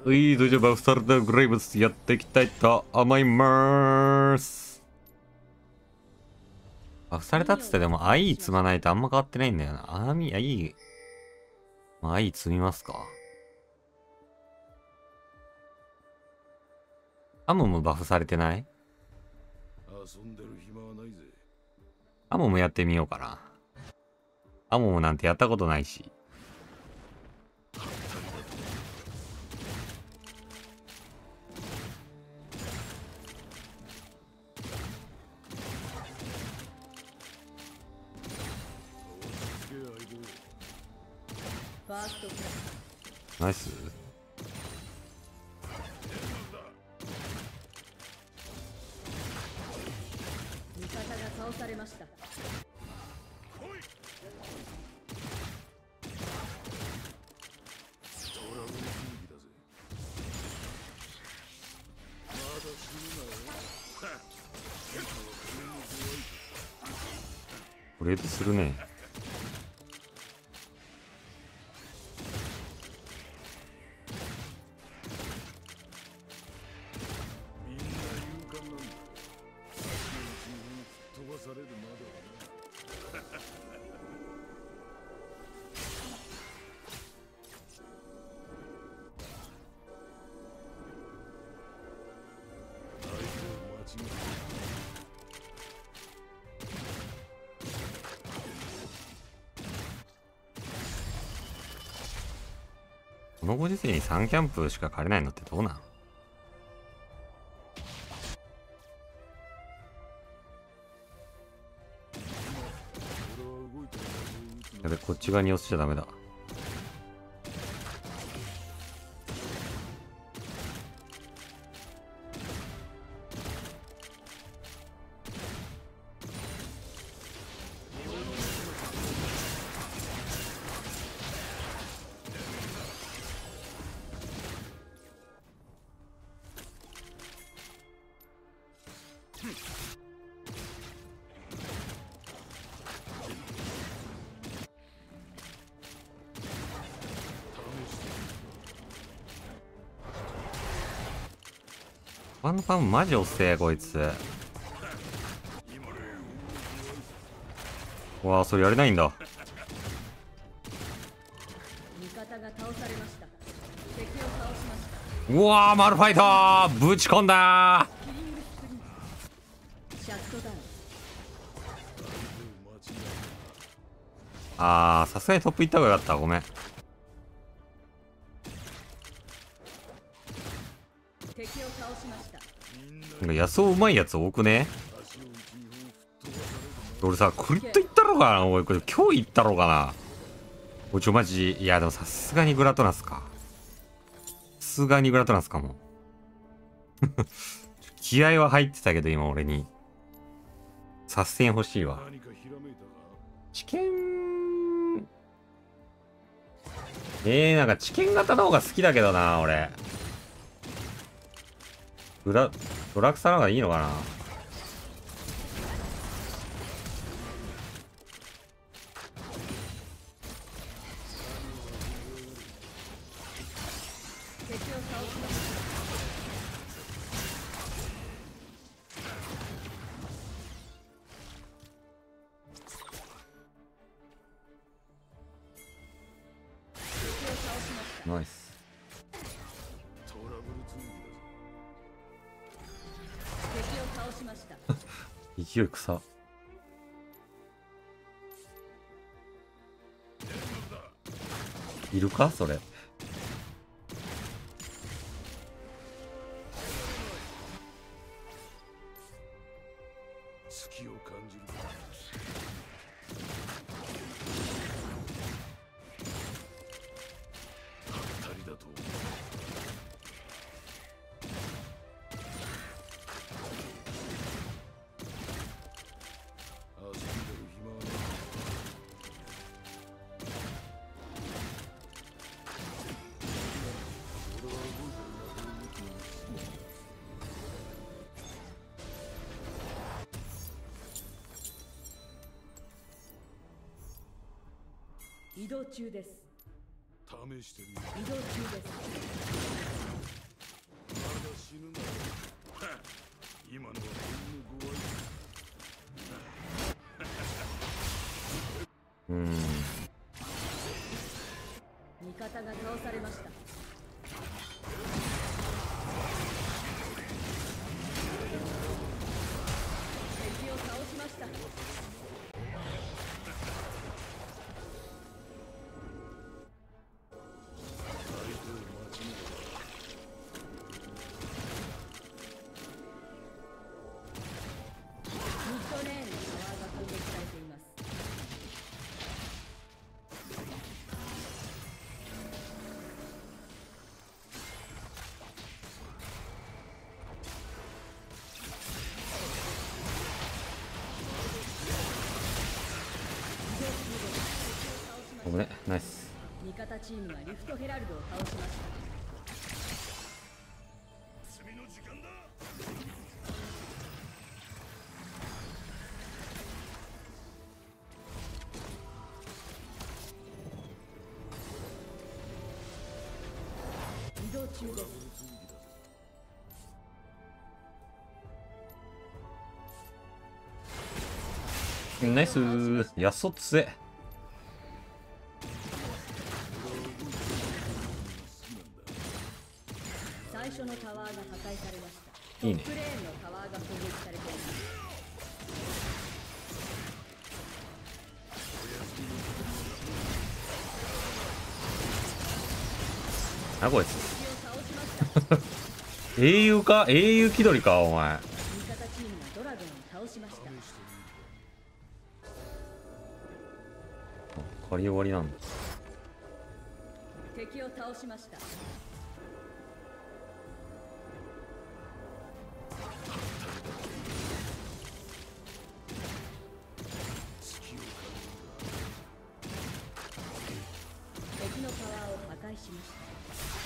それじゃあバフされたグレイブスやっていきたいと思います。バフされたっつってでも IE 積まないとあんま変わってないんだよな。IE、まあ、IE 積みますか。アモもバフされてない？アモもやってみようかな。アモもなんてやったことないし。ナイス。 味方が倒されました。 ブレードするね。このご時世に3キャンプしか借りないのってどうなの？やべ、こっち側に寄せちゃダメだ。ファンファンマジ遅えこいつ。うわあ、それやれないんだ。 味方が倒されました。敵を倒しました。 うわー、マルファイトーぶち込んだー。 キリングスプリント。シャットダウン。 さすがにトップ行った方がよかった。ごめん。 敵を倒しました。 なんか野草うまいやつ多くね？俺さ、クリット行ったろかな。おい、これ今日行ったろかな。おちょ、マジ。いや、でもさすがにグラトナスか。さすがにグラトナスかも。気合は入ってたけど、今俺に。サステン欲しいわ。知見。なんか知見型の方が好きだけどな、俺。ドラクサの方がいいのかな。 敵を倒しました。 ナイス。 敵を倒しました。 勢い草。いるかそれ。 月を感じる。二人だと。遊んでる暇はない。俺は動いてるなと思っています。 移動中です。 試してみる。 移動中です。 うん。 味方が倒されました。敵を倒しました。 危ね、ナイス。 味方チームがリフトヘラルドを倒しました。移動中です。 ナイスー。やっそつせ。 最初のタワーが破壊されました。 いいね。 トップレーンのタワーが攻撃されています。 なこいつ。英雄か、英雄気取りかお前。 味方チームがドラゴンを倒しました。 狩り終わりなんだ。 敵を倒しました。敵のタワーを破壊しました。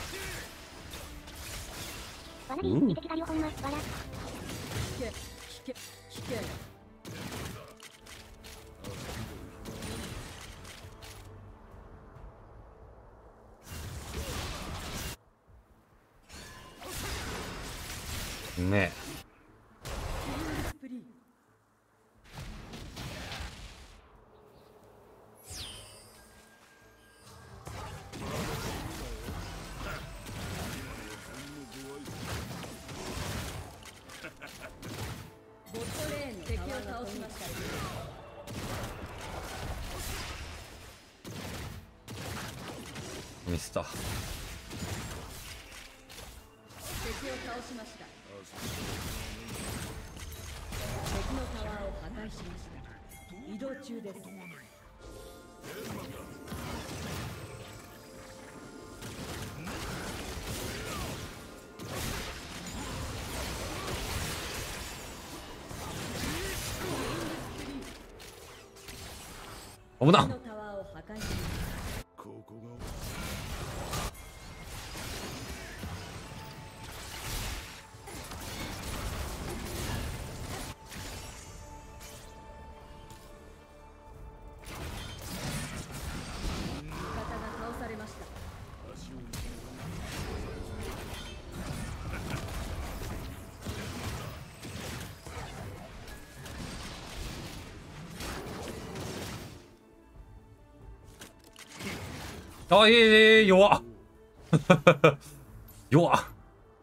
わらび、見てきたよほんま、わら。 危険、危険、危険。 うめえ。 スプリー。ボットレーンの敵を倒しました。 ミスった。 敵を倒しました。敵のタワーを破壊しました。移動中です。 危な。 敵のタワーを破壊しました。 ここが味方が倒されました。 足をあ、弱っ。弱っ。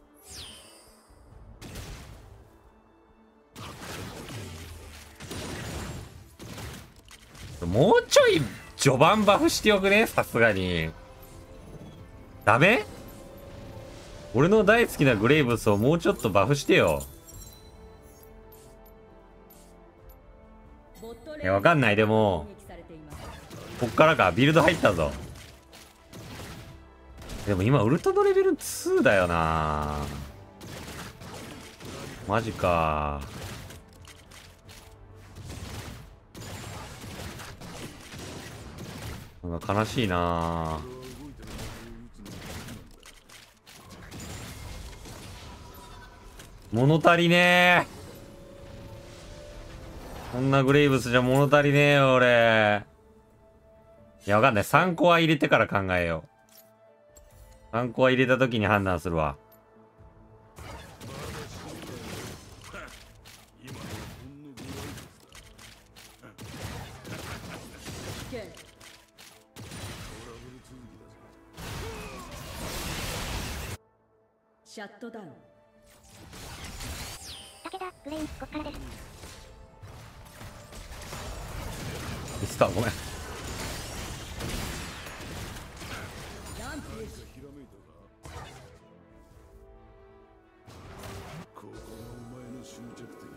もうちょい序盤バフしておくね、さすがに。ダメ？俺の大好きなグレイブスをもうちょっとバフしてよ。いや、わかんない。でもこっからか。ビルド入ったぞ。でも今ウルトのレベル2だよな。マジか。なんか悲しいな。物足りねえ。こんなグレイブスじゃ物足りねえよ俺。いや、わかんない。3個は入れてから考えよう。3個は入れた時に判断するわ。 危険。 シャットダウン。 武田、グレイン、こっからです。 ミスターごめん。 ランページ。 ひらめいたか。ここがお前の終着点。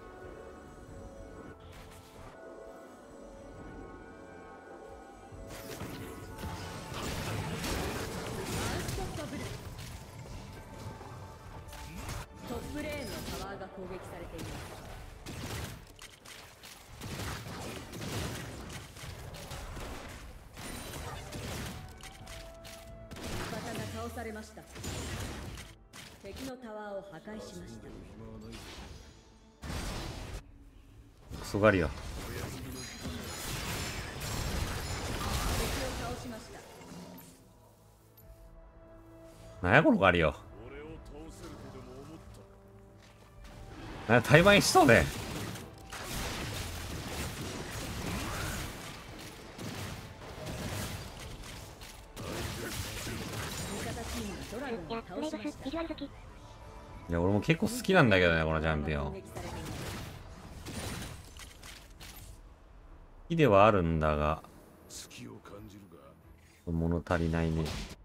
トップレーンのタワーが攻撃されています。味方が倒されました。敵のタワーを破壊しました。 暇はない。 クソガリア。 敵を倒しました。 なんやこのガリア。 俺を倒せるとでも思った。 なんや対マンしそうね。 味方チームがドラゴンいや、 を倒ブレイブス、 しました。 ビジュアル好き。 いや俺も結構好きなんだけどね、このチャンピオン。好攻撃されています。 きではあるんだが、 好きを感じるが。 物足りないね。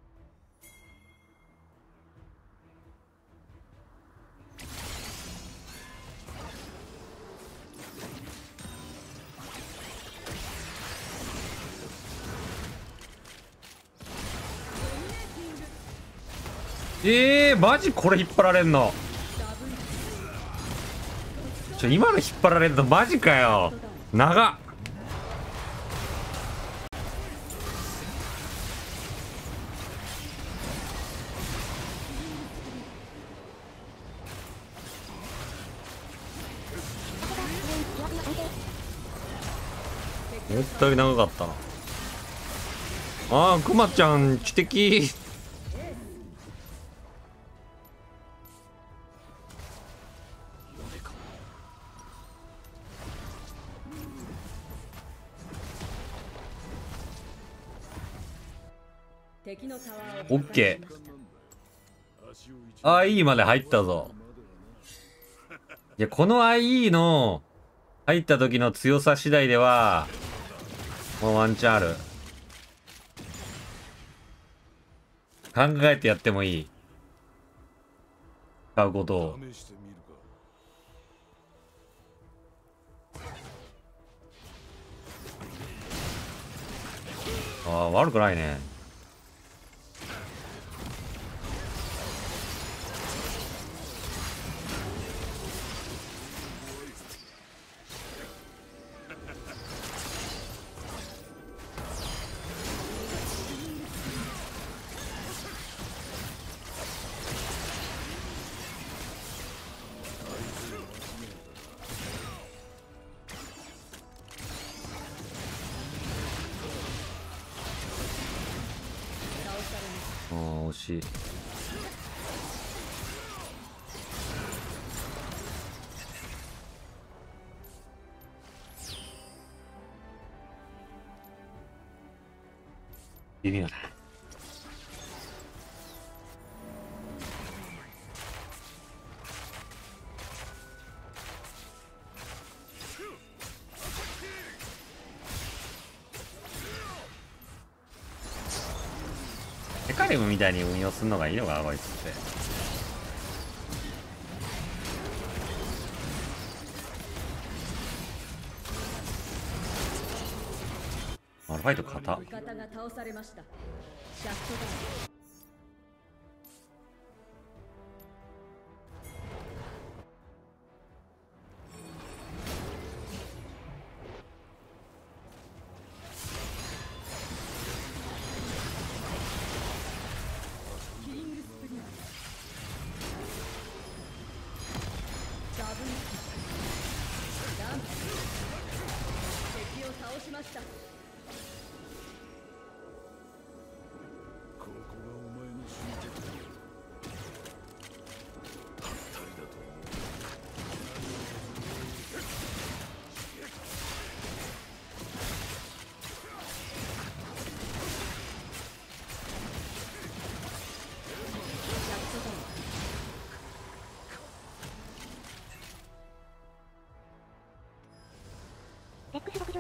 マジこれ引っ張られんの。今の引っ張られるのマジかよ。長っ。絶対長かったな。ああ、クマちゃん知的。 敵のタワーをオッケー。 足を一 IE まで入ったぞ。いや、この IE の入った時の強さ次第では、もうワンチャンある。考えてやってもいい。買うことを。 試してみるか。 ああ、悪くないね。ああ、惜しい。微妙だ。ヘカリムみたいに運用するのがいいのかな、こいつって。アルファイト硬。 味方が倒されました。シャットダウン。キリングスプリント。ダブルキル。ランプ。敵を倒しました。 ここが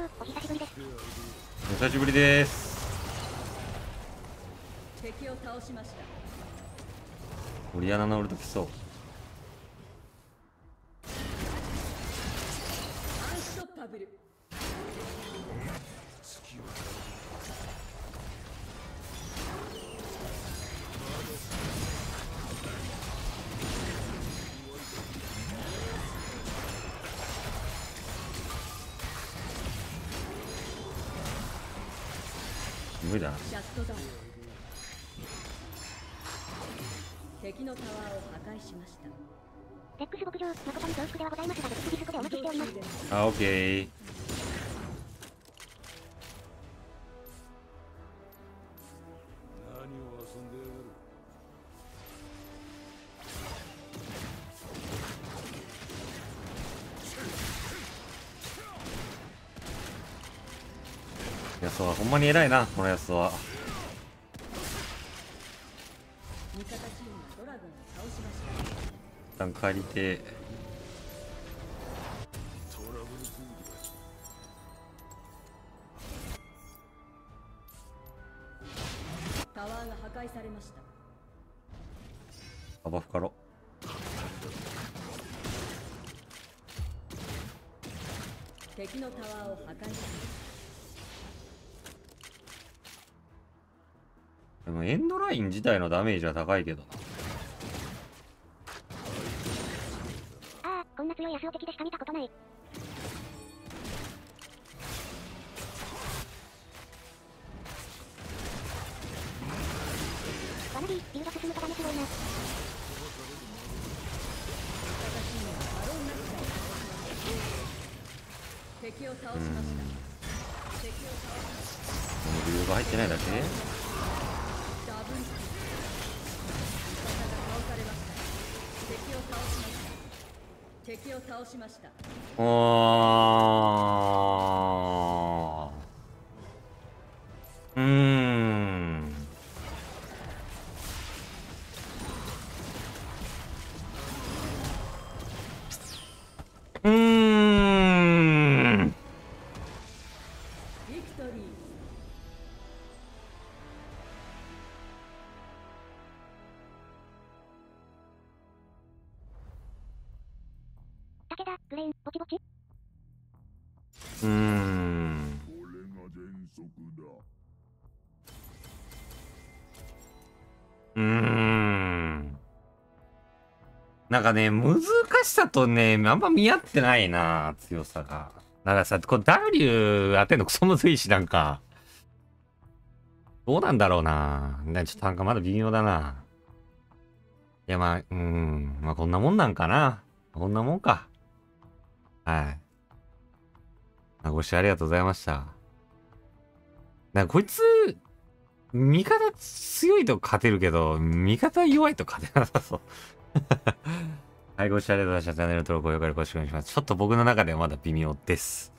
お久しぶりです。 お久しぶりです。 敵を倒しました。 オリアナの俺と来そう。 アンストッパブル。 月を無理だな。 シャットダウン。敵のタワーを破壊しました。 レックス牧場、誠に恐縮ではございますが、レックスディスコでお待ちしております。 あ、オッケー。 何を遊んでやがる。 やつはほんまに偉いな、このやつは。 味方チームがドラゴンを倒しました。 一旦借りて。 トラブルズールだ。 タワーが破壊されました。 アバフカロ。 敵のタワーを破壊しました。 でもエンドライン自体のダメージは高いけどな。 ああ、こんな強いヤスオ敵でしか見たことない。ワナビー、ビルド進むとダメすごいな。 味方チームがバロンナックを倒しました。敵を倒しました。敵を倒しました。 この理由が入ってないだけ。 ダブルキル。味方が倒されました。敵を倒しました。敵を倒しました。 うーん。うーん。 ビクトリー。 武田、グレーン、ぼちぼち。 うーん。 これが原則だ。 うーん。なんかね、難しさとね、あんま見合ってないな、強さが。だからさ、これ W 当てんのクソむずいし、なんか。どうなんだろうな。ちょっとなんかまだ微妙だな。いや、まあ、まあこんなもんなんかな。こんなもんか。はい。ご視聴ありがとうございました。なんかこいつ、味方強いと勝てるけど、味方弱いと勝てなさそう。はい、ご視聴ありがとうございました。チャンネル登録、高評価よろしくお願いします。ちょっと僕の中ではまだ微妙です。